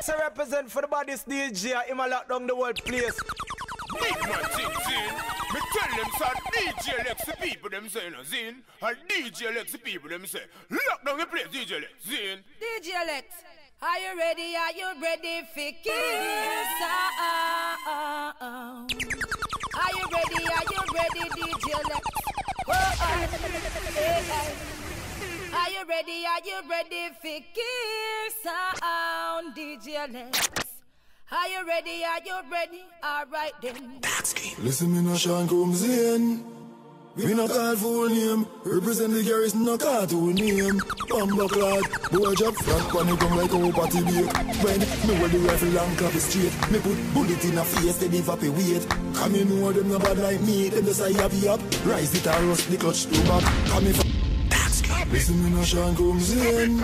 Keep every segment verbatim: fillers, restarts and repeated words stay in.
Protex I represent for the baddest D J. Him a lock down the world place. Big man thing, Zin. Me tell them, sir, D J Lex the people them say, no, Zin. And D J Lex the people them say, lock down the place, D J Lex, Zin. D J Lex, are you ready? Are you ready for kiss? Are you ready? Are you ready, D J Lex? Oh, oh. Hey, hey. Are you ready? Are you ready for kiss sound, D J Lex? Are you ready? Are you ready? All right then. Listen, me no Sean Combs in. We no call full name. Represent the garrison, no cartoon name. Bumba clad, boy job front when it come like a party bake. When me wear the rifle and clap it straight. Me put bullet in a face, they leave up a weight. Come in, know them no bad like me. Them just say happy up. Rise it and rust the clutch to back. Come in for. Listen, me no Sean Combs in.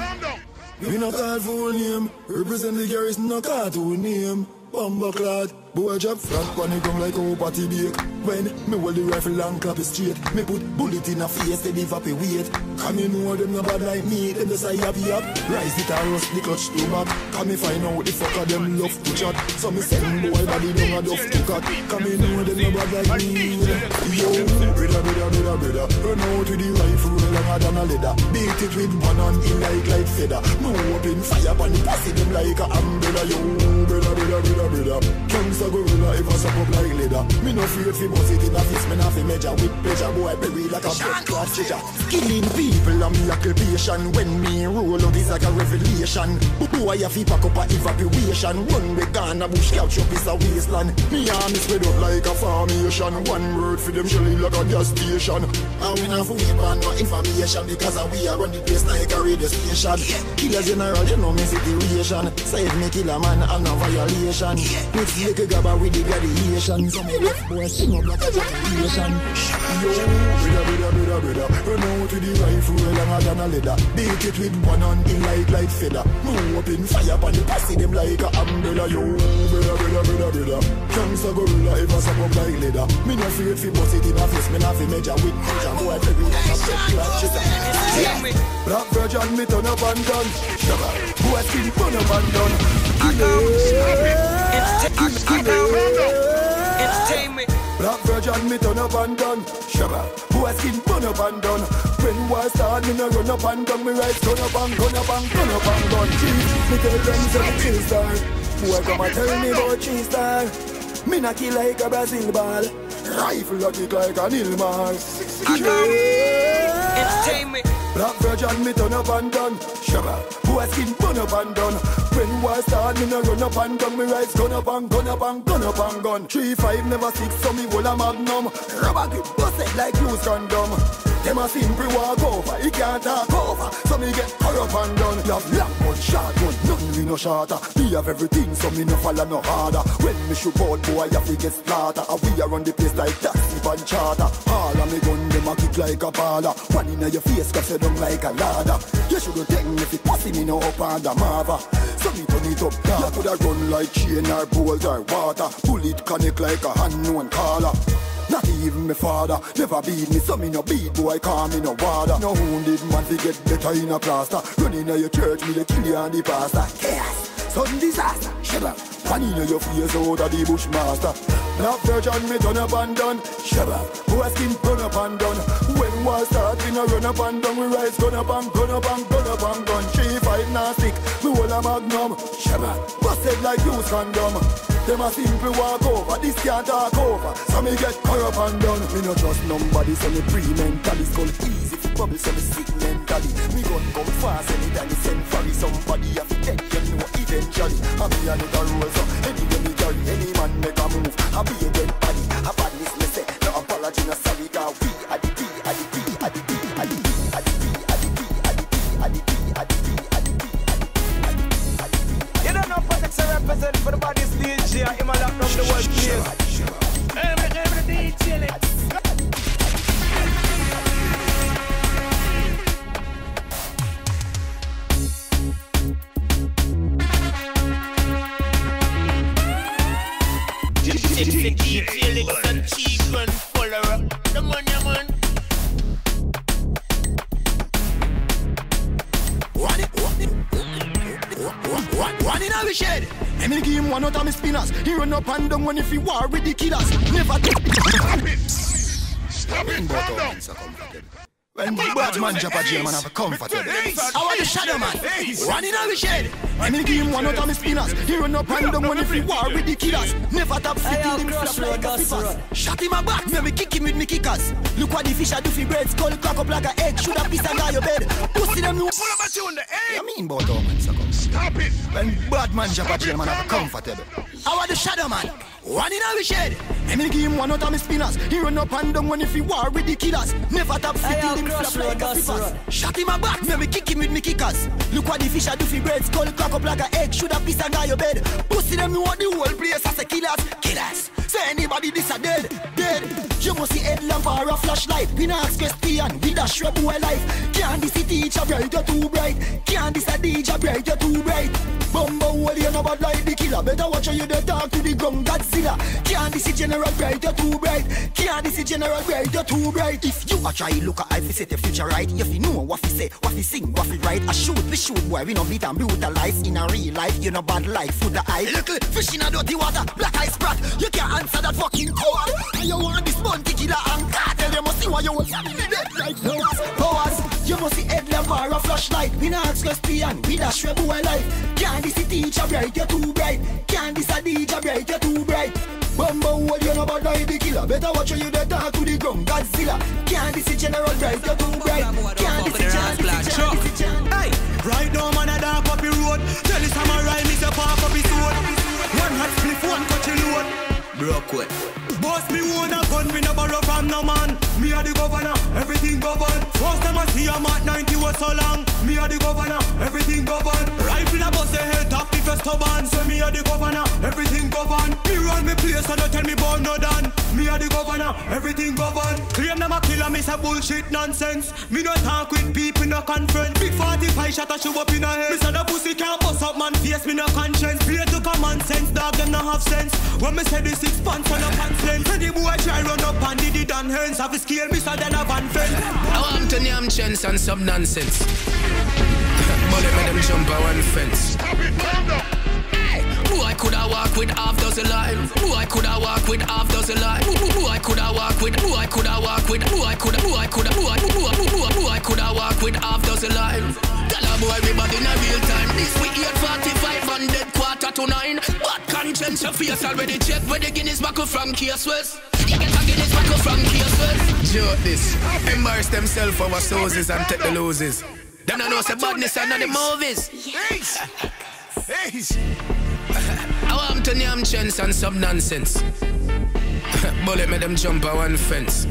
We no call full name. Represent the garrison, no cartoon name. Bumba clad, boy job front when it come like a party bake. When me hold the rifle and clap it straight. Me put bullet in a face, they leave up a weight. Come in, know them no bad like me. Them just say happy up. Rise it and rust the clutch to back. Come in, find out the fuck of them love to chat. So me send boy body down a duff to cut. Come in, know them no bad like me. Yo, brother, brother, brother, brother. Run out with the rifle longer than a leather. Beat it with one on in like light feather. Me open fire upon the pussy them like a umbrella. Yo, brother, brother, brother, brother. Cancer gorilla if I suck up like leather. Me no fear fi bust it in a face. Me no fi measure with pleasure. Boy bury like a blood clot treasure. Killing people a me occupation. When me roll out is like a revelation. Boy you fi pack up a evacuation. Run we gone a bush couch up is a wasteland. Me army spread up like a formation. One word for them shelly like a gas station. And we not wait on no information because we are run the place like a radio station. Killer general you know me situation. Save me kill a man and no violation. With fake gabba with the gladiation. So me left boy sing up like a generation. Yo, brother, brother, brother, brother. Run out with the rifle longer than a leather. Beat it with one on in like light feather. Move up in fire upon the pussy them like a umbrella. Yo, brother, brother, brother, brother. Cancer gorilla if I suck up like leather. Me no afraid fi bust it in a face. Me no fi measure with measure. Boy bury like a blood clot treasure. Black virgin me turn up and done. Boy skin turn up and done. Entertainment. Black virgin me turn up and done. Shabba, boy skin turn up and done. When war start me no run up and down. Me rise turn up and gun up and gun up and gun. Cheese, me tell them say me cheese star. Boy come and tell me about cheese star. Me na kill like a Brazil ball. Rifle a kick like a Nilmar. Entertainment. Black virgin me turn up and done. Shabba, boy skin turn up and done. When war start me no run up and down. Me rise gun up and gun up and gun up and gun. Three five never six so me hold a magnum. Rubber grip busted like loose condom. Them a simple walk over, he can't talk over. So me get hurry up and done. You have long gun, short gun, nothing we no shorter. Me have everything so me no follow no harder. When me shoot out boy you fi get splatter. And we run the place like taxi and charter. All of me gun them a kick like a baller. One in your face cause you don't like a ladder. You shouldn't take me if it pussy me no up under marva. So me turn it up down. You coulda run like chain or bolt or water. Bullet connect like a unknown caller. Not even my father never beat me, so me no beat boy, call me no water. No wounded man fi get better in a plaster. Running in your church, me the kill you and the pastor. Chaos, sudden disaster, shut up. One in your face out of the bushmaster. Black virgin me turn up and done. Shut up, boy skin turn up and done. When war start, we no run up and down. We rise gun up and gun up and gun up and gun. Three five now stick, me hold a magnum. Shut up, busted like loose condom. Them a simple walk over, this can't talk over. So me get caught up and done. Me no trust nobody, so me pre-mentally. Skull easy for bubble, so me sick mentally. Me gun come fast, anytime me send for it. Somebody have to get you know eventually. I be a little roll, so anyway me carry. Any man make a move, I be a dead body. A badness me say, no apology, no sorry. Cause we are the P, are the P, are the P, are the P, are the P, are the P, are the P, are the P, are the P, are the P, are the P. You don't know Protex I represent for the baddest D J. I'm a lock down the world place. Every, every D J Lex. we shed. Let me give him one out of my spinners. He run up and down when if he war with the killers. Never get. Stop it, calm down. When the bad man jump a jail, man have a comfortable. I want the shadow man. One in the shed. Let me give him one out of my spinners. He run up and down when if he war with the killers. Never top city, him flap like a flippers. Shot him a back, me kick him with me kickers. Look what the fish a do for bread. Skull crack up like a egg. Should have piece and guy your bed. Pussy them you. Pull up a tune the egg. You mean about how man succumb? Stop it. When bad man jump a jail, man have a comfortable. I want the shadow man. One in the shed. Let me give him one out of my spinners. He run up and down when if he war with the killers. Never top city, him flap like a flippers. Shot him a back, me kick him with me kickers. Look what the fish a do for bread. Skull crack up like a egg. Should have piece and guy your bed. Pussy them know the whole place as a killers. Killers. Say anybody this a dead, dead. You must see headlamp or a flashlight. We not ask question, we dash your boy life. Can't this a teacher bright, you're too bright. Can't this a D J bright, you're too bright. Bumbo hole, you know bad like the killer. Better watch how you dey talk to the ground Godzilla. Can't this a general bright, you're too bright. Can't this a general bright, you're too bright. If you a try look at if you set the future right. If you know what you say, what you sing, what you write. I shoot, we shoot boy, we no beat and brutalize. In a real life, you know bad life, food the eye. Little fish in a dirty water, black eye sprat. You can't answer that fucking call. And you want this bounty killer and cartel. You must see why you want family dead like powers, powers. You must see headlamp or a flashlight. We not ask question, we dash your boy life. Can't this a teacher bright, you're too bright. Can't this a D J bright, you're too bright. Bumbo hole, you know about like the killer. Better watch how you dey talk to the ground Godzilla. Can't this a general bright, you're too bright. Can't this a chance, this a chance, this a chance. Hey, right now man a dark up the road. Tell the samurai me say park up his sword. One hot split, one cut your load. Broke way. Boss me own a gun, me no borrow from no man. Me a the governor, everything govern. First time I see a Mark ninety was so long. Me a the governor, everything govern. Rifle a bust the head top the first turban. So me a the governor, everything govern. Me run me place and don't tell me about no done. Me a the governor, everything govern. Claim them a killer, me say bullshit nonsense. Me no talk with people, no conference. Big forty-five shot a show up in a head. Me say the pussy can't bust up man face, me no conscience. Play to common sense, dog them no have sense. When me say the six pants on a pants length. When the boy try run up and did it on hands. Have a scale, me so then a van fence. I want to name chance and some nonsense. But let me them jump on one fence. Who I coulda walk with half dozen lives. Who I coulda walk with half dozen lives. Who I coulda walk with. Who I coulda walk with. Who I coulda. Who I coulda. Who I who who who I coulda walk with half dozen lives. Tell a boy everybody in a real time. This week eight forty-five hundred quarter to nine. What conscience your face already check where the Guinness buckle from Case West. You get a Guinness buckle from Case West. Joke this. Embarrass themselves for our sources and take the loses. Them no know say badness and not the movies. Yes. Yes. I want to name chance and some nonsense. Bullet made them jump on one fence.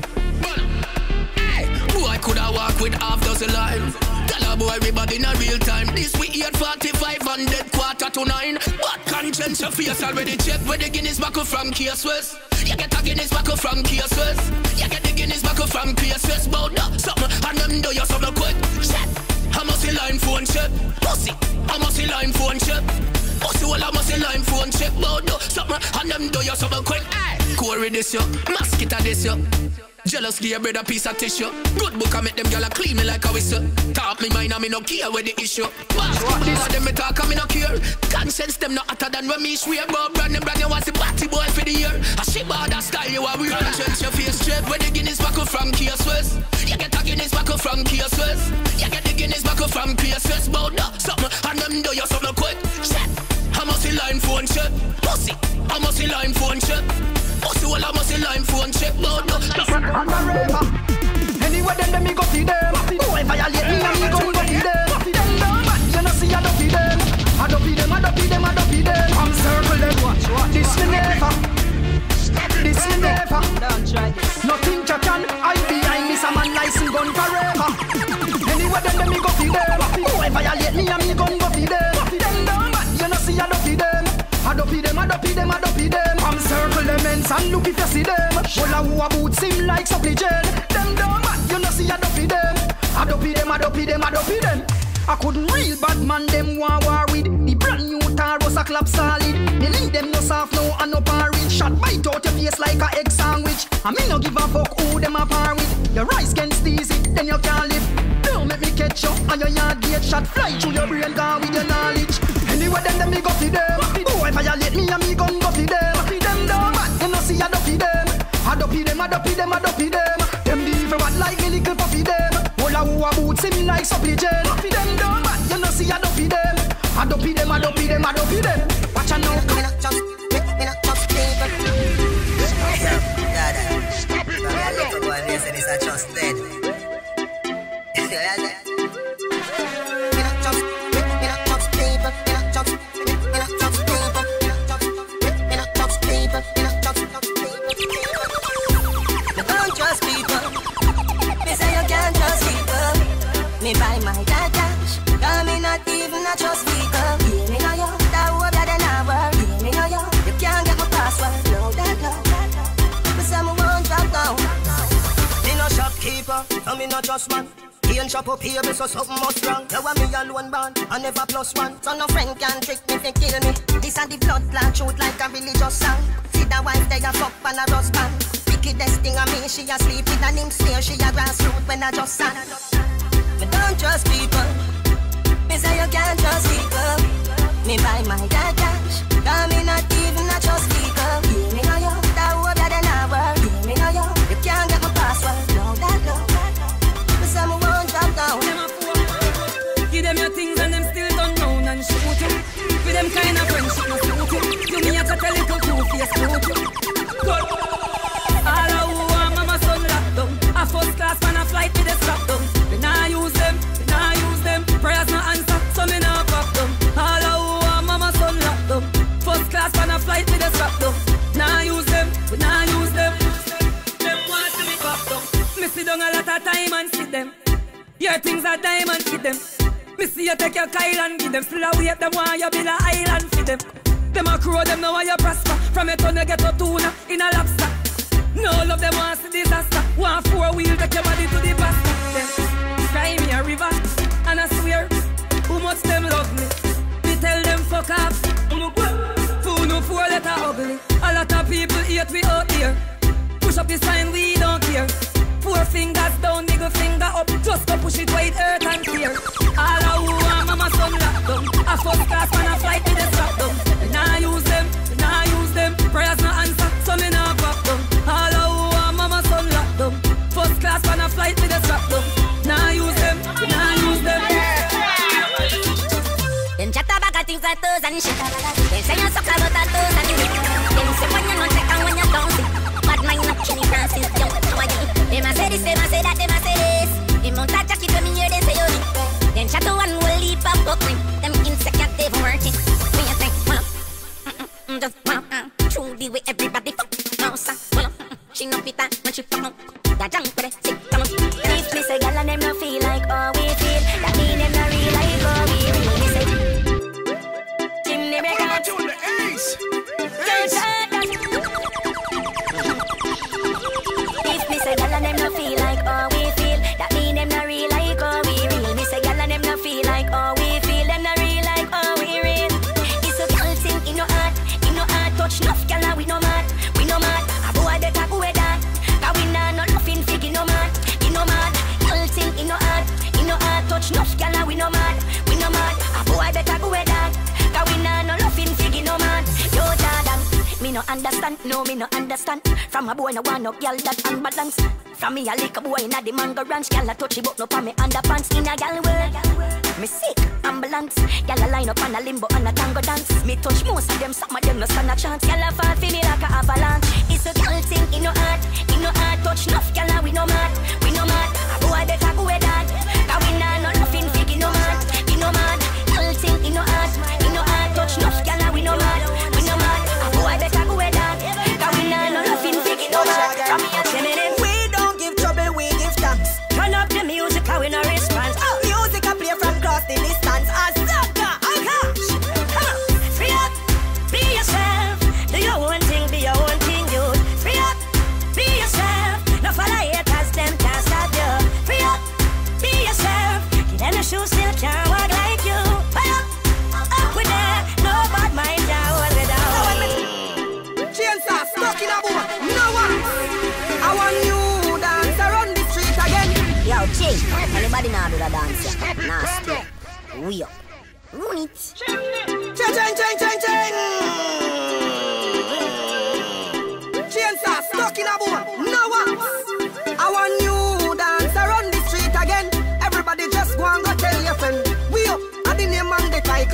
Who I coulda walk with half dozen lives. Tell a boy everybody in a real time. This week eight forty-five hundred quarter to nine. What conscience your face already check where the Guinness buckle from Case West. You get a Guinness buckle from Case West. You get the Guinness buckle from Case West. Bout that something and them do you something quick. Shit. I must see line phone check. Pussy. I must see line phone check. Pussy well I must see line phone check. Bout that something and them do you something quick. Hey. Corey this yo. Mosquito this yo. Jealous give a bread a piece of tissue. Good book I make them gyal a clean me like a whistle. Talk me mind and me no care where the issue. What this them me talk and me no care. Conscience them no hotter than when me swear. But brand them brand you was the batty boy for the year. A shit bad a style you a weird. Conscience your face straight where the Guinness buckle from Case West. You get a Guinness buckle from Case West. You get the Guinness buckle from Case West. Bout that something and them do you something quick. Shit. I must see line phone check. Pussy. I must see line phone check. Pussy well I must see line phone check. Bout that. I'm a rapper. Anyway, then them me go feed them. Who I violate me and me go go feed them. Them down bad, you know see I don't feed them. I don't feed them, I don't feed them, I don't feed them. I'm circle them, watch, watch. This me never. This me never. Don't try this. Nothing you can hide behind this. A man license gun forever. Anyway, then them me go feed them. Who I violate me and me gun go feed them. Them down bad, you know see I don't feed them. I don't feed them, I don't feed them, I don't feed them. I'm circle them ends and look if you see them. All a who a boots him like supply chain. Them dumb man, you know see I don't feed them. I don't feed them, I don't feed them, I don't feed them. I couldn't real bad man them want war with. The brand new Taros a clap solid. Me leave them no soft no and no porridge. Shot bite out your face like a egg sandwich. And me no give a fuck who them a par with. Your rice can squeeze it, then you can't live. Don't make me catch you and your yard gate shot fly through your brain gone with your knowledge. Anyway then them me go feed them. dopey them, a dopey them. Them the evil bad like me little puppy them. All a who a boots him like supply gel. Them dumb bad, you know see a dopey them. A dopey them, a dopey them, a dopey them. Watch out now. Me not just, me, me not just people. Yeah, yeah. Stop it. I'm not boy, they say this a just dead. Yeah, yeah. Me not just, me, me not just people. Me not just, me, me not just people. Me not just, me, me not just people. Me not just, just people. Me don't trust people. Me say you can't trust people. Me buy my dad cash. Cause me not even a trust people. Yeah, me know you. That hope that they not work. Yeah, me know you. You can't get my password. No, that no. Me say me won't drop down. Me no shopkeeper. So me no trust man. He ain't shop up here, so something must wrong. You want me alone band, I never plus one. So no friend can trick me, they kill me. This and the blood clot shoot like a religious song. See the wife, they a fuck and a husband. Wickedest thing of me, she a sleep with an him stare. She a grassroot when I just sang. Me don't trust people. Me say you can't trust people. Me buy my dad cash. Cause me not even a trust people. Yeah, me know you, that hope that they not work. Yeah, me know you, you can't get my password. No, that no. Some won't drop down. Them a fool. Give them your things and them still turn round and shoot you. With them kind of friendship no suit you. You me a cut a little two-face shoot you. Good. All a who want mama son locked down. A first class man a flight with a strap down. We nah use them, we nah use them. Prayers no answer, so me nah pop down. All a who want mama son locked down. First class man a flight with a strap down. Nah use them, we nah use them. Them want to be pop down. Me sit down a lot of time and see them. Your things are diamond, give them. Me see you take your Kyle and give them. Still a wait them while you build a island for them. Them a crow, them know how you prosper. From a ton you get a tuna in a lobster. No love them want see disaster. One four wheel take your body to the pasta. Them cry me a river and I swear who much them love me. Me tell them fuck off. Fool no four letter ugly. A lot of people hate we out here. Push up the sign we don't care. Four fingers down, middle finger up. Just go push it wide, earth and fear. All a who want mama son locked down. A first class man a flight with a strap down. We nah use them, we nah use them. Prayers no answer, so me nah pop down. All a who want mama son locked down. First class man a flight with a strap down. Nah use them, we nah use them. Them chat about a things like toes and shit. Them say you suck about a toes and shit. Them say when you not take and when you don't see. Bad mind not killing Francis Young. Them a say this, them a say that, them a say this. Them don't touch a kid when me hear they say you need. Them chat to one will leap up buckling. Them insecure they've working. Me a think, well, mm-mm, just well, uh, true the way everybody fuck. No sir, well, mm-mm, she no fit that when she fuck up. That junk for the sick, come on. If me say gyal and them no feel like how we feel, that mean them no real like how we real. Me say, chimney breaker, tune the ace. Ace. If me say gyal and them no feel like how we feel, that mean them no real like how we real. Me say gyal and them no feel like how we feel, them no real like how we real. It's a girl thing in no heart, in no heart touch enough gyal and we no mad, we no mad. A boy better go with that, 'cause we nah no nothing fig in no mad, in no mad. Girl thing in no heart, in no heart touch enough gyal and we no mad, we no mad. A boy better go with that, 'cause we nah no nothing fig in no mad. Yo Jordan, me no understand, no me no understand. From a boy no want no gyal that unbalance. From me a lick a boy inna the mango ranch, gyal a touchy but no pa me underpants in a gyal world. Me sick, ambulance, gyal a line up on a limbo and a tango dance. Me touch most of them, some of them no stand a chance. Gyal a fall for me like a avalanche. It's a gyal thing in no heart, in no heart touch enough gyal and we no mad, we no mad. A boy better go with that, 'cause we nah no nothing fig in no mad, in no mad. Gyal thing in no heart, in no heart touch enough gyal and we no mad, we no mad. A boy better go with that, 'cause we nah no nothing fig in no mad. From me a chimney. We don't give trouble, we give thanks. Turn up the music, how we no response. Oh, music I play from across the distance. As sucker, oh gosh. Come on. Free up, be yourself. Do your own thing, be your own thing, dude. Free up, be yourself. No follow haters, them can't stop you. Free up, be yourself. Give them the shoes, still can't walk like you. Free up, up with that. No bad mind, can't hold it down. Chainsaw stuck in a boat. No one. I want you dance around the street again. Yo, Jay, anybody now do the dance? Yeah? Nasty. We up. Run it. Chain, chain, chain, chain, chain. Chainsaw stuck in a boat. No one.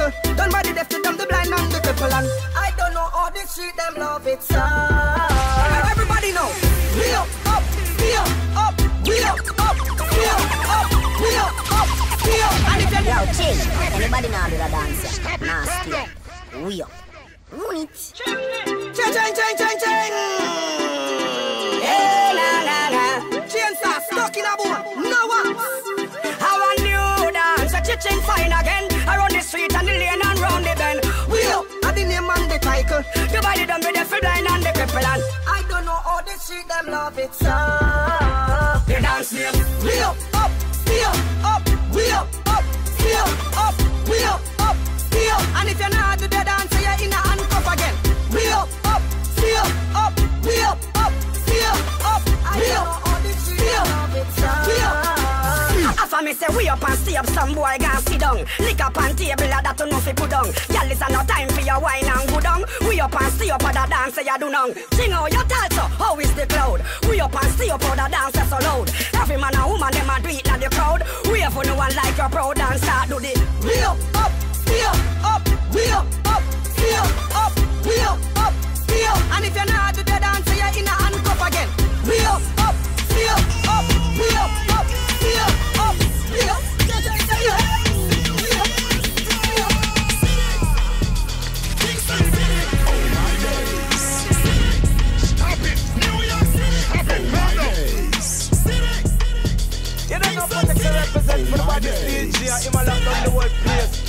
cycle. Done by the deaf, to them the blind and the cripple. And I don't know how the street them love it, so everybody know. We up, up, we up, up, we up, up, we up, up, we up, up, we up. And if you yo, chill. Anybody know how to dance? Nasty. We up. Run it. Ching, ching, ching, ching, ching. Hey, la, la, la. Chainsaw stuck in a boom. No one. How a new dance. A chicken fine again. Around the street and the lane and round the bend. We up. At the name and the title. Divided them with the free blind and the cripple. And I don't know how the street them love it, so the dance name. We up, up, we up, up, we up, up, we up, up, we up, up, we up. And if you're not do the dance, you're in a handcuff again. We up, up, we up, up, we up, up, we up, up, we up, we up, we up. After me say we up and stay up, some boy gon' sit down. Lick up on table, that to know fi put down. Y'all is no time for your wine and go down. We up and stay up, other dance you do now. Sing out your talso, how is the cloud? We up and stay up, other dance so loud. Every man and woman them a do it like the crowd. We have no one like your proud and start do the. We up, up, we up, up, we up, up, we up, up, we up, up, we up. And if you're not do the dance, you're in a handcuff again. We up, up, we up, up, we up, up, we up, up, we up, we up. You don't know what to represent for the body D J. I'm a lock down the world place.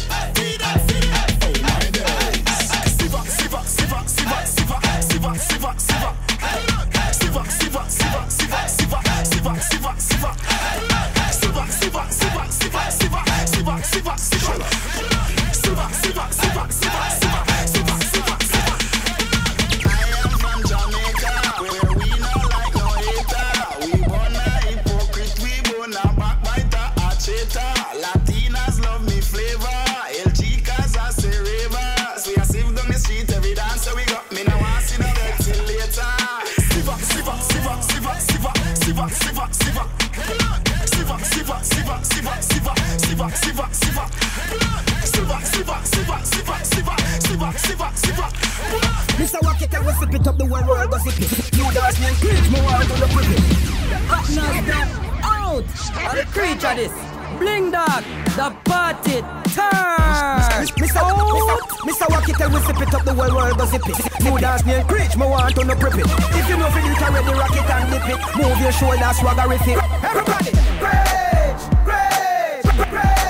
Siva, Siva, Siva, Siva, Siva, Siva, Siva, Siva. Siva, Siva, Siva, Siva, Siva, Siva, Siva, Siva. Siva, Siva, Siva, Siva, Siva, Siva, Siva, Siva. Siva, Siva, Siva, Siva, Siva, Siva, Siva, Siva. I am from Jamaica, where we not like no hater. We born a hypocrite, we born a backbiter, a traitor. Latinas love me flavor, L G cause I say ravers. We are sieve down the street every dance so we got me now want see no bed till later. Siva, Siva, Siva, Siva, Siva, Siva, Siva, Siva. Siva, Siva, Siva, Siva, Siva, Siva, Siva, Siva. Siva, Siva, Siva, Siva, Siva, Siva, Siva, Siva. Mister Wackett, we sip it up the whole world, go sip it. You dance me and preach, more world on the privilege. Hot now step out. Are the creature this? Bling dog, the party turn. Mister Mister Wackett, we sip it up the whole world, go sip it. You dance me and preach, more want on the privilege. If you know for you can read the rocket and dip it, move your shoulders, swagger with it. Everybody, preach, preach, preach.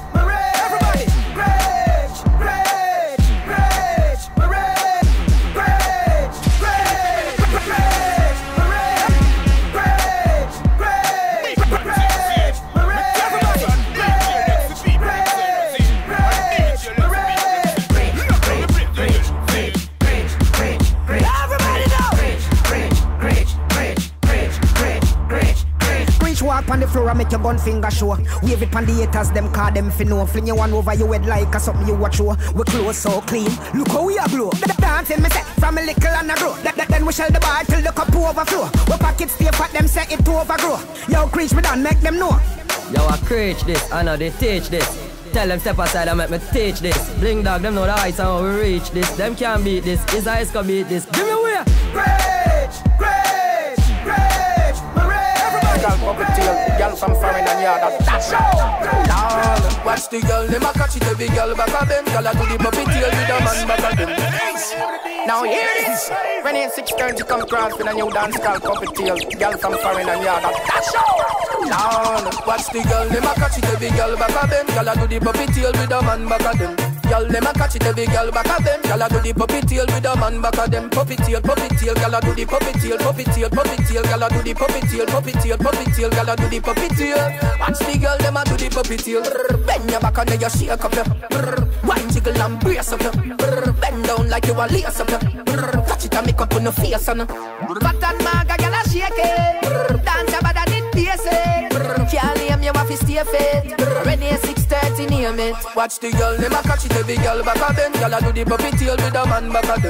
On the floor and make your gun finger show. Wave it on the haters, them call them fi know. Fling your one over your head like a something you watch show. We close so clean, look how we a glow. Dancing me set from a little and a grow. Then we shell the bar till the cup overflow. We pockets stay fat, them set it to overgrow. Yo, preach me down, make them know. Yo, I preach this, I know they teach this. Tell them step aside and make me teach this. Bling dog, them know the heights and how we reach this. Them can't beat this, his eyes can beat this. Give me away. Preach, preach, preach. Girl puppet tail, girl from foreign and yard that dash out. Watch the girl, them a catch it every girl back of them. Girl a do the puppet tail with a man back of them. Now hear this. When it's six thirty come cross with a new dance called puppet tail. Girl from foreign and yard that dash out. Watch the girl, them a catch it every girl back of them. Girl a do the puppet tail with a man back of them. Girl, them a catch it every girl back of them. Girl a do the puppet tail with a man back of them. Puppet tail, puppet tail, girl a do the puppet tail, puppet tail, puppet tail, girl a do the puppet tail, puppet tail, puppet tail, girl a do the puppet tail. Watch the girl, them a do the puppet tail. Bend your back and then you shake up your. One jiggle and brace up your. Bend down like you a lace up your. Touch it and make up on your face and. Fat and maga, girl a shake it. Dance about that it basic. Can't name you have to stay fit. Ready six thirty name it. Watch the girl, them a catch it every girl back of them. Girl a do the puppet tail with a man back of them. Girl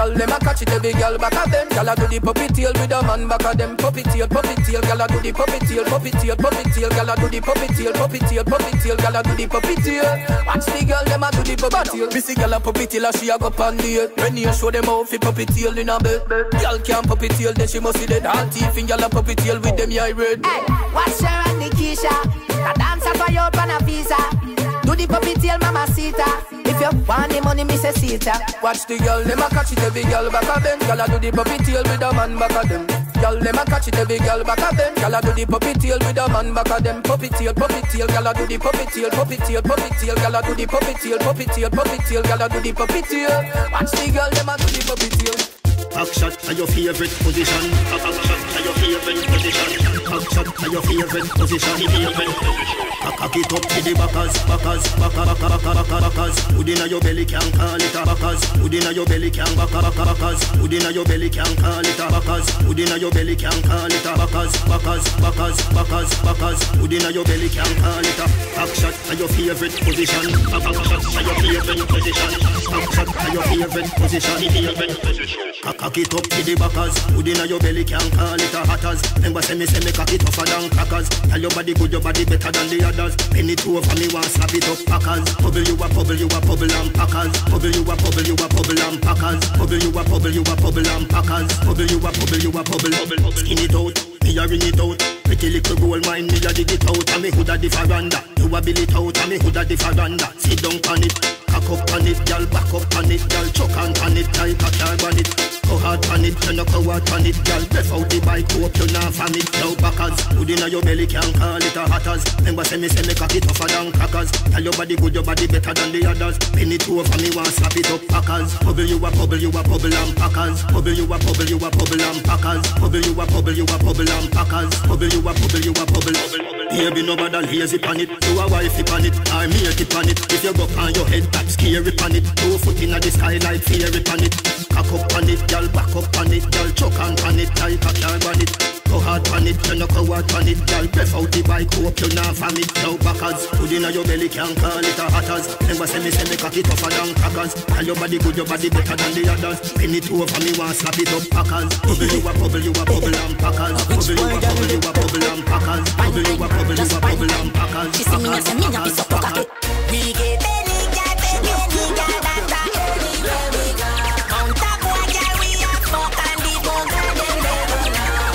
girl, them a catch it every girl back of them. Girl a do the puppy tail with a man back of them. Puppy tail, puppy tail, girl a do the puppy tail, puppy tail, puppy tail, girl a do the puppy tail, puppy tail, puppy tail, girl a do the puppy tail. Watch the girl, them a do the puppy tail. Missy girl a puppy tail, and she a go pan the it. When you show them how fi puppy tail in a bed, girl can't puppy tail, then she must see dead. All teeth in girl a puppy tail with them eye red. Hey, watch her and Nikisha, a dancer for your pan a visa. Do the puppy tail, mama Sita. If you want the money, me say Sita. Watch the girl, them a catch it every girl back of them. Girl a do the puppy tail with a man back of them. Girl, them a catch it every girl back of them. Girl a do the puppy tail with a man back of them. Puppy tail, puppy tail, girl a do the puppy tail, puppy tail, puppy tail, girl a do the puppy tail, puppy tail, puppy tail, girl a do the puppy tail. Watch the girl, them a do the puppy tail. Back shot to your favorite position. Back shot to your favorite position. Back shot to your favorite position. Cock it up to the backers, backers, backer, backer, backer, backers. Hood inna your belly can call it a backers. Hood inna your belly can backer, backer, backers. Hood inna your belly can call it a backers. Hood inna your belly can call it a backers, backers, backers, backers, backers. Hood inna your belly can call it a back shot to your favorite position. Back shot to your favorite position. Back shot to your favorite position. Favorite position. Cock it up to the backers. Hood inna your belly can call it a hatters. Remember say me say me cock it tougher than crackers. Tell your body good, your body better than the others. Penny two over me want slap it up packers. Bubble you a bubble you a bubble and packers. Bubble you a bubble you a bubble and packers. Bubble you a bubble you a bubble and packers. Bubble you a bubble you a bubble. Skin it out, me a ring it out. Pretty little gold mine, me a dig it out. And me hood a the veranda. You a bill it out, and me hood a the veranda. Sit down on it, cock up on it, girl back up on it, girl chuck on on it, like a car on it. Go hard on it, you no go hard on it, girl. Breath out the bike, hope you not from it. Now backers, hood inna your belly can call it a hatters. Remember say me say me cock it tougher than crackers. Tell your body good, your body better than the others. Penny two over me want slap it up packers. Bubble you a bubble you a bubble and packers. Bubble you a bubble you a bubble and packers. Bubble you a bubble you a bubble and packers. Bubble you a bubble you a bubble. Baby no bother lazy pan it. You a wifey pan it, or me a tip on it. If you go on your head, that scary pan it. Two foot inna the sky like fairy pan it. Cock up on it, girl back up on it, girl choke on on it, like a car on it. Go hard on it, you no go hard on it, girl. Breath out the bike, hope you not from it. Now backers, hood inna your belly can call it a hatters. Remember say me say me cock it tougher than crackers. Tell your body good, your body better than the others. Penny two over me want slap it up packers. Bubble you a bubble, you a bubble and packers. Bubble you a bubble, you a bubble and packers. Bubble you a bubble, you a bubble and packers. She see me and say me a piece of pocket. We get any girl, baby, any girl that anywhere we go. Mount a boy, girl, we a fuck and the bone girl, them never know.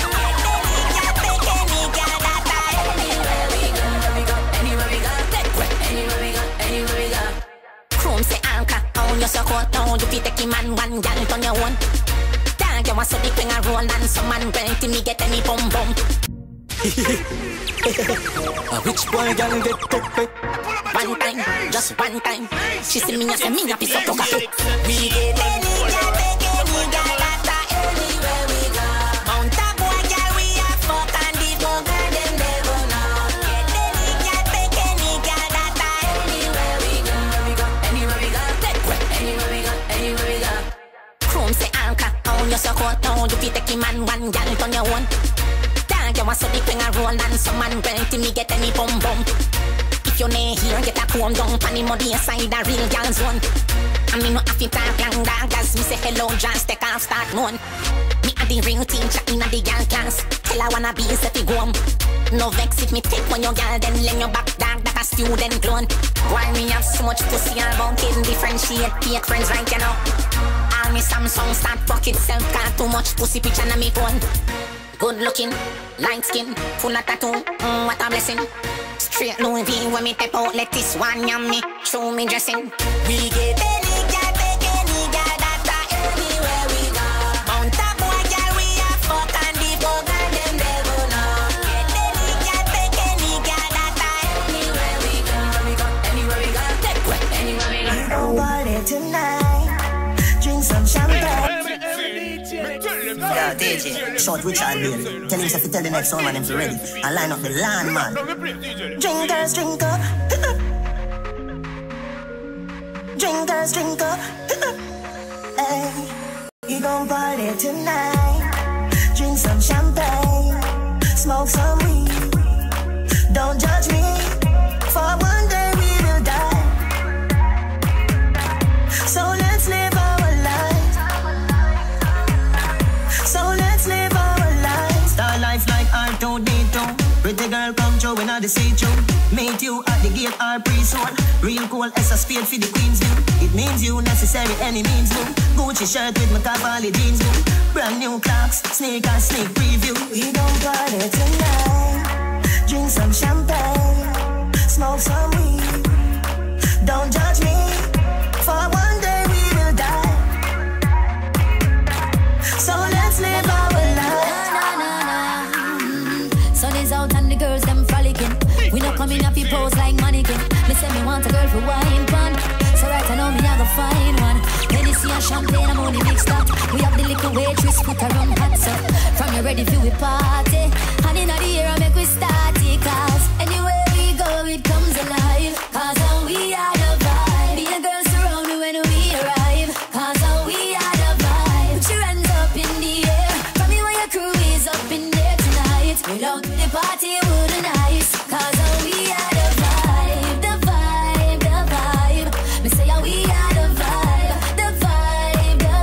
Any girl, baby, any girl that anywhere we go. Anywhere we go, anywhere we go, anywhere we go. Chrome say anchor, on your support, down you fit take him man one girl on your own. Thank you, want so the thing a roll and some man ready to me get any bum bum. A rich boy girl get took. One time, just one time. She see me and say me a piece of cocaine. We get any girl, baby, any girl that anywhere we go. Mount a boy, girl, we a fuck and the bone girl, them never know. Get any girl, baby, any girl that anywhere we go. Anywhere we go, anywhere we go, anywhere we go. Chrome say anchor, on your support, down you fit take him man one girl on your own. Thank you, want so the thing a roll and some man ready to me get any bum bum. If you nay here, get a comb down pan the muddy side a real girl's one. I mean no have to talk long dog as me say hello just take off start moan. Me a the real teacher in a the girl class. Tell I wanna be set to go home. No vex if me take when your girl then lay your back dog that a student clone. Why me have so much pussy and bunk in differentiate fake friends right you know. All me Samsung start fuck itself got too much pussy picture on me phone. Good looking, light skin, full of tattoo, mm, what a blessing. Straight Louis V when me tap out, let this one yam me, show me dressing. We get any girl, baby, any girl that anywhere we go. Mount a boy, girl, we a fuck and the bone girl, them never know. Get any girl, baby, any girl that anywhere we go. Anywhere we go, anywhere we go. We don't party tonight, drink some champagne. Yeah, D J, short Richard Bill. Tell him to tell the next one man him to ready. And line up the land man. Drinkers, drink up. Drinkers, drink up. Hey, we gon' party tonight. Drink some champagne, smoke some weed. Don't judge me, for one day we will die. So let's live our lives. meet you at the gate or pre-sold. Real cool as a spade for the Queen's view. It means you necessary any means do. Gucci shirt with my Cavalli jeans do. Brand new clocks, sneakers, sneak preview. We gon' party tonight. Drink some champagne, smoke some weed. Don't judge me, for one day we will die. So let's live our life. Na, na, na, na. Sun is out and the girls them frolicking. We not coming up, you pose like mannequin. Me say me want a girl for wine pan. So right I know me I go find one. Hennessy and champagne, I'm only mixed up. We have the little waitress, put her on hot up. From you ready for we party. And in the air I make we start it. Cause anywhere we go it comes alive. Cause now we are the vibe. Be a girl surround me when we arrive. Cause now we are the vibe. Put your hands up in the air. From me when your crew is up in there tonight. Without the party wouldn't nice. Cause now we are the vibe. The vibe, the vibe. Me say how we are the vibe. The vibe, the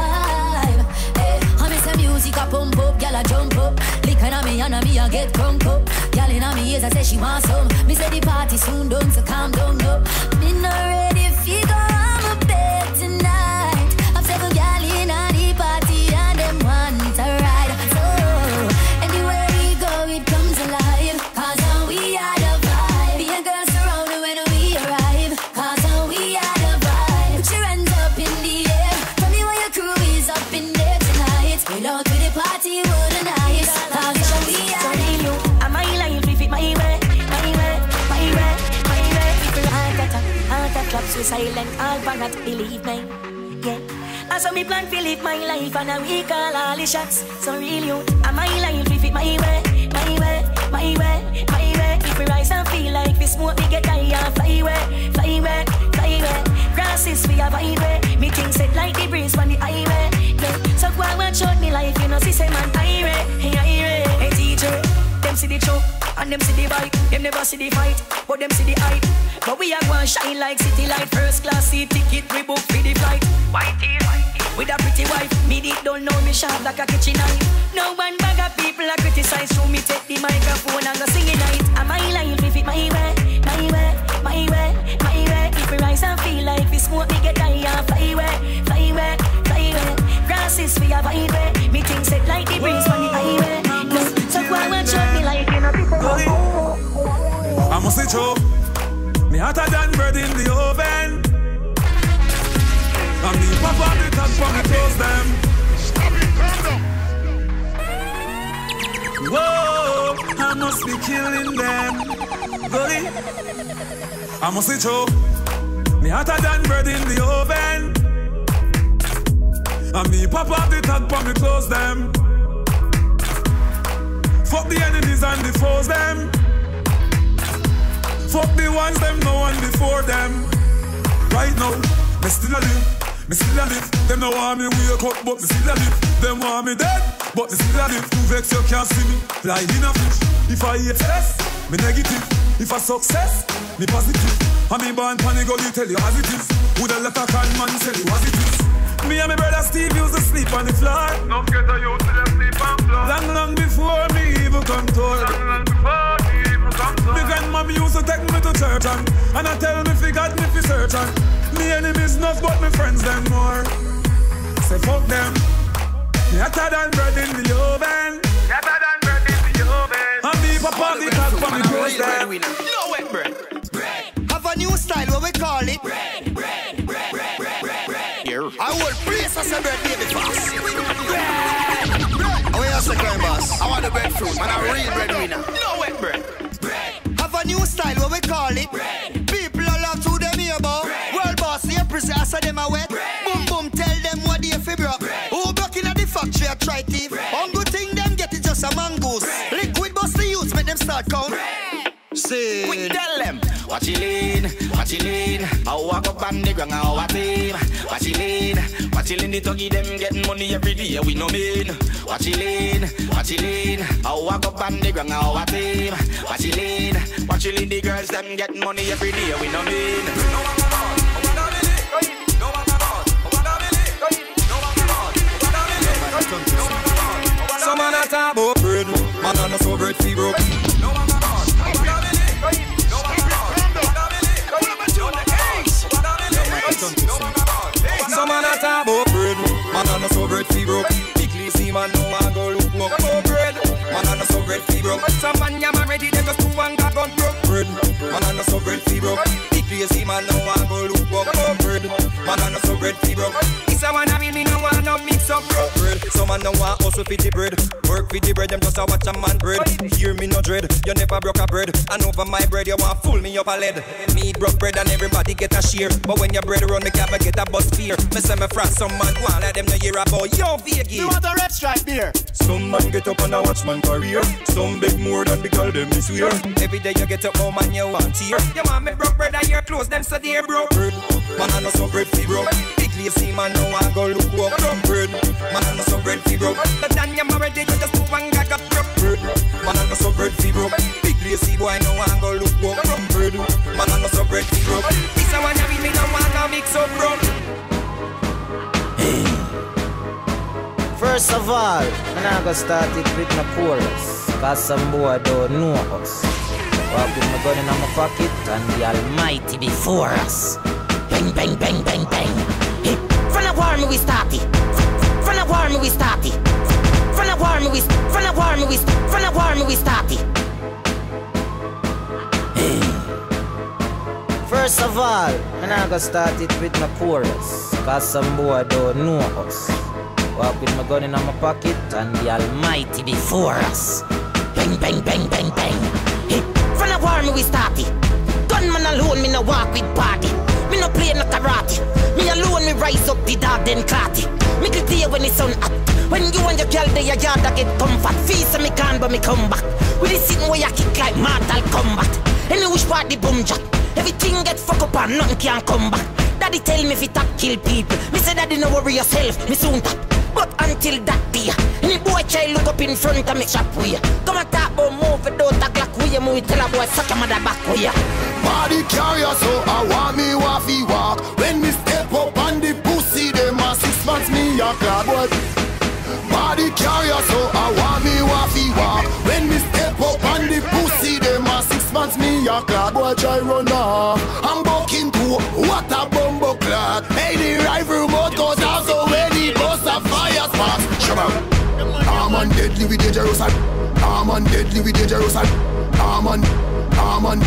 vibe. Hey, I miss the music a pump up. Girl a jump up. Lick on me and me a get crunk up. Girl in me ears I say she want some. Me say the party soon done, so calm down no. Me not ready fi go on my bed tonight. I've several girl in the party and them want to ride. So anywhere we go it comes alive. Cause now we are the vibe. Be a girl surrounded when we arrive. Cause now we are the vibe. Put your hands up in the air. Tell me why your crew is up in there tonight. We're out to the party wouldn't nice. Cause now we are the vibe. Am I lying if it my way, my way, my way, my way? People heart attack, heart attack, so silent, all parrot, believe me, yeah. And so me plan to live my life and I we call all the shots. So real you, am I lying if it my way, my way, my way, my way? If we rise and feel like we smoke, we get high and fly away, fly away, fly away. Grasses we have highway, me things set like the breeze on the highway, yeah. So go and watch out me life, you know, see say man, highway, hey, highway, hey teacher. Them see the choke, and them see the bike. Them never see the fight, but them see the hype. But we are going shine like city light. First class seat ticket, we book for the flight. White teeth, with a pretty wife. Me did don't know me sharp like a kitchen knife. No one bag of people are criticize. So me take the microphone and go sing it night. Am I lying if it my way, my way, my way, my way? If we rise and feel like we smoke, we get high and fly away, fly away, fly away. Grasses we have highway. Me things set like the breeze on the highway. So why won't you me like you know people? I must say choke. Me hotter than bread in the oven. And me pop on the top for me close them. Stop it, calm down. Whoa, I must be killing them. Goody. I must say choke. Me hotter than bread in the oven. And me pop off the top for me close them. Fuck the enemies and the foes them. Fuck the ones them no one before them. Right now, me still a live, me still a live. Them no want me wake up, but me still a live. Them want me dead, but me still a live. Too vex you can't see me, fly in a fish. If I hate stress, me negative. If I success, me positive. And me born panic go you tell you as it is. Would a let a con man tell you as it is. Me and my brother Steve used to sleep on the floor. No get a youth to them sleep on floor. Long, long before me even come to her. Long, long before me even come to her. The grandmommy used to take me to church and, and I tell me fi God me fi search and me enemies enough but me friends them more. Say fuck them. Me hotter than bread in the oven. Hotter than bread in the oven. And me pop on the top for me close them. No wet bread. Have a new style what we call it. Bread, bread, bread, bread, bread, bread, bread. Here. I will place as a bread baby fast. Bread. Oh yes, the crime boss. I want the breadfruit, man. A real bread winner. No wet bread. Bread. Have a new style what we call it. Bread. People all love to them here about. World boss, the empress, I say them a wet. Bread. Boom boom, tell them what they fi broke. Who broke in at the factory a try thief. On good thing them get it just a mangoes. Liquid bust the youths make them start count. Say, we tell them. Watch it lean, watch it lean. I walk up on the ground, I watch team. Watch it lean, watch it lean. The tuggy them getting money every day, we no mean. Watch it lean, watch it lean. I walk up on the ground, I watch team. Watch it lean, watch it lean. The girls them getting money every day, we no mean. Some man a talk about bread, man a no so bread fi broke. so bread fi broke. Big lazy man no want go look up. No bread, man a no so bread fi broke. Some man ya ready they just two and got gun broke. Bread, man a no so bread fi broke. Big lazy man no want go look up. No bread, man a no so bread fi broke. This a one a me me no want no mix up broke bread. Some man no want hustle fi the bread. Work fi the bread, them just a watch a man bread. Hear me no dread, you never broke a bread. And over my bread you want fool me up a lead. Me broke bread and everybody get a share. But when your bread run me cap I get a bus fear. Me say me frost some man want let them know hear about yo Vegas. You want a red stripe beer? Some man get up and a watch man career. Some beg more than the girl them me swear. Every day you get up home and you want tear. You want me broke bread and your clothes them so they broke bread. Man I know some bread fi broke. Big lazy man no want go look up broke bread. Man I know some bread fi broke. But then you already you just move and got up broke bread. Man I know some bread fi broke. Big lazy boy no want go look up broke bread. Man I know some bread fi broke. This a one you with me no want no mix up broke. First of all, I'm not gonna start it with my chorus, cause some boy don't know us. Walk with my gun in my pocket and the Almighty before us. Bang, bang, bang, bang, bang. Hey, from the war me we start it. From the war me we start it. From the war me we From the war me we From the war me we start it. Hey. First of all, I'm not gonna start it with my chorus, cause some boy don't know us. Walk with my gun in my pocket and the Almighty before us. Bang, bang, bang, bang, bang. Hey, from the war me we start it. Gunman alone, me no walk with party. Me no play no karate. Me alone, me rise up the dog then clot it. Me can tell when the sun hot. When you and your girl they a yard that get comfort. Feast me can but me come back. With this sitting where you kick like Mortal Kombat. Any which part the boom jack. Everything get fuck up and nothing can come back. Daddy tell me if it tap kill people. Me say daddy no worry yourself, me soon tap. But until that day, any boy child look up in front of me shop way. Come and talk about move it don't talk like we move tell a boy suck a mother back way. Body carrier so I want me waffy walk. When me step up on the pussy them a six months me a clad boy. Body carrier so I want me waffy walk. When me step up on the pussy them a six months me a clad boy try run off. I'm bucking to what a bumbo clad. Hey the rival mode goes out so when the bus a fire sparks. Shabba. I'm on deadly with dangerous. I'm on deadly with dangerous. I'm on. I'm on.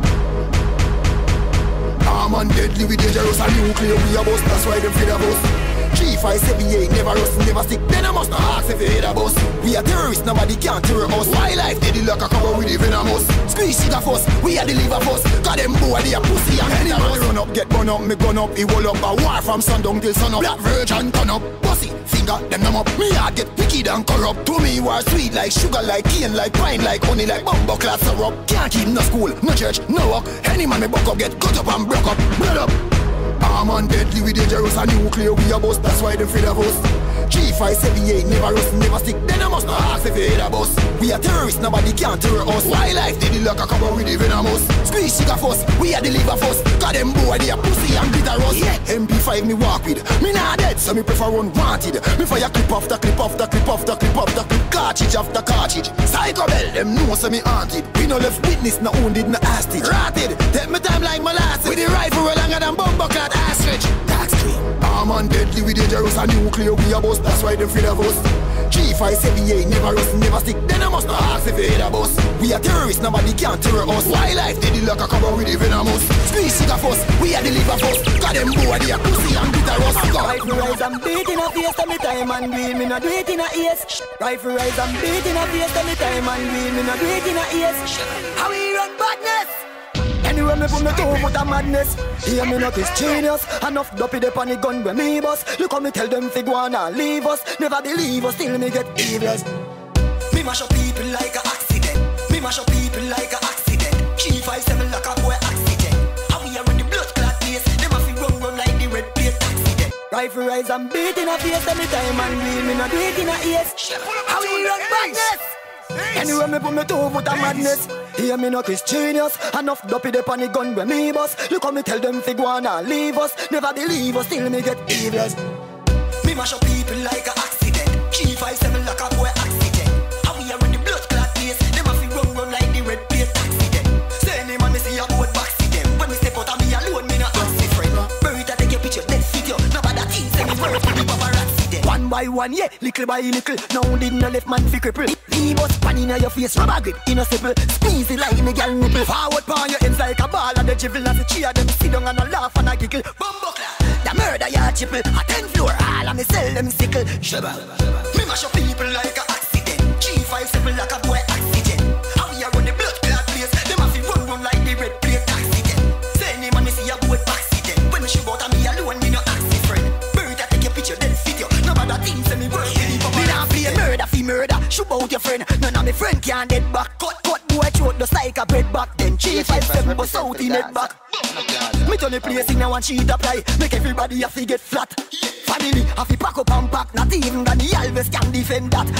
I'm on deadly with dangerous and nuclear we a bust. That's why them feed a bust. Three, five, seven, eight, never rust, never stick. Then I must not ask if you hate a boss. We are terrorists, nobody can terror us. Wildlife, they the luck a cover with the venomous. Squeeze shit of us, we are the liver of us. Got them boy, they a pussy and any man run up, get burn up, me gun up, he wall up. A war from sundown till sun up. Black virgin turn up, pussy, finger, them numb up. Me heart get wicked and corrupt. To me, war sweet like sugar, like cane, like pine, like honey, like bumbo clad syrup. Can't keep no school, no church, no work. Any man me buck up, get cut up and broke up, blood up. I'm on deadly with dangerous and nuclear we a bust. That's why them feed a bust. Three, five, seven, eight, never rust, never stick. Then I must not ask if you hate a bus. We are terrorists, nobody can terror us. Wildlife, they the luck a cover with the venomous. Squeeze sugar fuss, we are the liver fuss. Got them boy, they a pussy and glitter us. Yeah, M P five me walk with. Me nah dead, so me prefer run wanted. Me fire clip after clip after clip after clip after clip. Cartridge after cartridge. Psycho bell, them know so me haunted. We no left witness, no wounded, no hostage. Rotted, take me time like molasses. With the rifle roll longer than bumbo clad ostrich. Dark street. I'm on deadly with dangerous and nuclear we a bust. That's why them feed a bust. Three, five, seven, eight, never rust, never stick. Then I must not ask if you hate a bus. We are terrorists, nobody can terror us. Wildlife, they the luck a cover with the venomous. Squeeze sugar fuss, we are the liver fuss. Got them boy, they a pussy and bitter us. Rifle rise and beat in a face to me time and we me not do it in a ears. Rifle rise and beat in a face to me time and we me not do it in a ears. How we run badness? Anyway, me put me toe put a madness. Hear me not is genius. Enough dopey de on the gun when me bust. Look how me tell them fi go on and leave us. Never believe us, still me get evil. Me mash up people like a accident. Me mash up people like a accident. Three, five, seven like a boy accident. How we are in the blood clot place. Them a fi run run like the red plate accident. Rifle rise and beat in a face every time and we me not do it in a ears. How we run badness? Anyway, me put me toe put a madness. Hear me not is genius. Enough dopey de on the gun when me bust. Look how me tell them fi go on and leave us. Never believe us, still me get evil. Me mash up people like a accident. Three, five, seven like a boy accident. How we are in the blood clot place. Them a fi run run like the red plate accident. Say any man me see a boat back see them. When me step out of me alone, me not ask me friend. Bury that take your picture, then fit you. Nobody that thing say me work for the paparazzi them. One by one, yeah, little by little. Now did no left man fi cripple. He bust pan inna your face, rubber grip in a stipple. Squeeze it like me gal nipple. Forward pan your ends like a ball and the dribble. As a cheer them sit down and a laugh and a giggle. Bumbuckler, the murder ya triple. A ten floor, all of me sell them sickle. Shabba, me mash up people like a accident. G five seven like a boy oxygen. How we a run the blood clot place? Them a fi run run like the red plate accident. Say name and me see a boy accident. When me shoot out and me alone, me no accident friend. Bird that take your picture, then fit you. No matter things say me work. Me nah play murder fi murder. Shoot out your friend. None of me friend can dead back. Cut cut boy throat just like a bread back. Then G five seven bust out in head back. Me turn the place in a one sheet apply. Make everybody a fi get flat. Family a fi pack up and pack. Not even Danny Alves can defend that.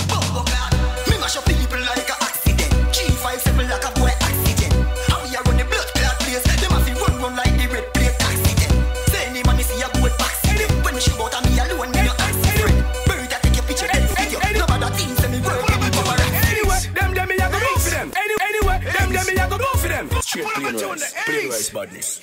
Me mash up people like a accident. G five seven like a boy accident. How we a run the blood clot place? Them a fi run run like the red plate accident. Say name and me see a good accident. When me shoot out and me alone, me no accident. Bird that take your picture then video. No matter things say me work. Anyway, them them me a go go for them. Anyway, them them me a go go for them. Straight plain rice, plain rice badness.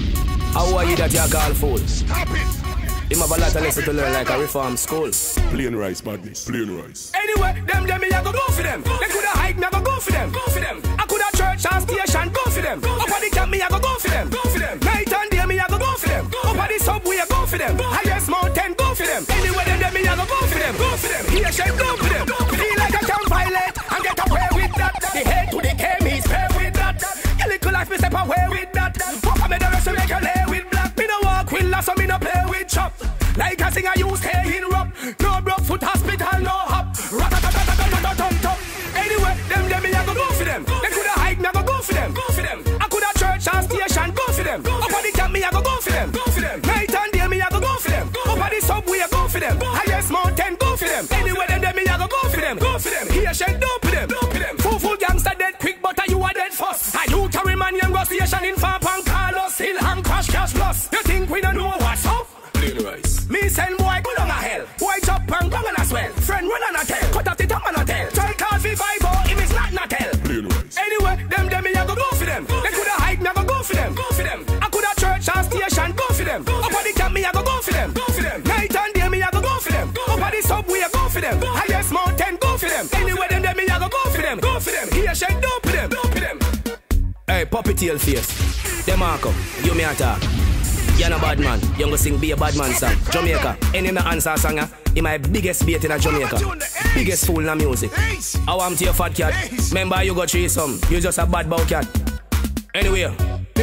How are you that you call fool? Stop it! Him have a lot of lesson to learn like a reform school. Plain rice badness, plain rice. Anyway, them them me a go go for them. They coulda hike me a go go for them. Go for them. I coulda church and station go for them. Up on the camp me a go go for them. Go for them. Night and day me a go go for them. Up on the subway a go for them. Highest mountain go for them. Anyway, them them me a go go for them. Go for them. Here shake go for them. Feel like I can violate and get away with that. The head to the K me's pay with that. Your little life me step away with that. Fuck me the rest to make you lay with black. Me no walk with lass so me no play with chop. Like a singer you stay in rough. No broke foot hospital, no hop. Rat-a-tat-tat-tat-tat-tat-tat. Anyway, them them me a go go for them. They coulda hike me a go go for them. Go for them. I coulda church and station go for them. Up on the camp me a go go for them. Go for them. Night and day me a go go for them. Up on the subway a go for them. Highest mountain go for them. Anyway, them them me a go go for them. Go for them. Here shake dope for them. Dope for them. Full full gangster dead quick, but you are dead first. And you carry man young go station in Farm and Carlos still hang cash cash plus. You think we don't know what's up? Plain rice. Me send boy go down a hell. Boy chop and bang and a swell. Friend run and a tell. Cut off the tongue and a tell. Try call fi five oh if it's not not tell. Plain rice. Anyway, them them me a go go for them. They coulda hike me a go go for them. Go for them. I coulda church and station go for them. Up on the camp me a go go for them. Go for them. Night and day me a go go for them. Up on the subway a go for them. Highest mountain go for them. Anyway, them them me a go go for them. Go for them. Here shake dope for them. Dope for them. Hey, puppy tail face. Demarco, you me attack. You're no bad man, you go sing be a bad man song. Jamaica, any no answer singer, he my biggest bait in a Jamaica. Biggest fool in the music. I want to your fat cat. Remember you got three some, you just a bad bow cat. Anyway,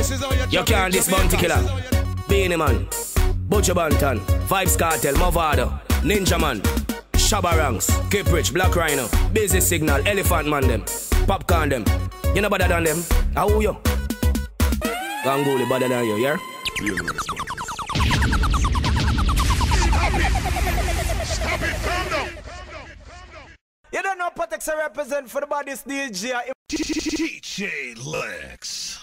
you can't this bounty killer. Beanie Man, Butcher Bantan, Vibes Cartel, Movado, Ninja Man, Shabba Ranks, Cape Rich, Black Rhino, Busy Signal, Elephant Man them, Popcorn them. You know better than them. How are you? Ganguli better than you, yeah? Plain rice badness. Stop it, calm down. You don't know Patex represent for the body's D J. D J Lex.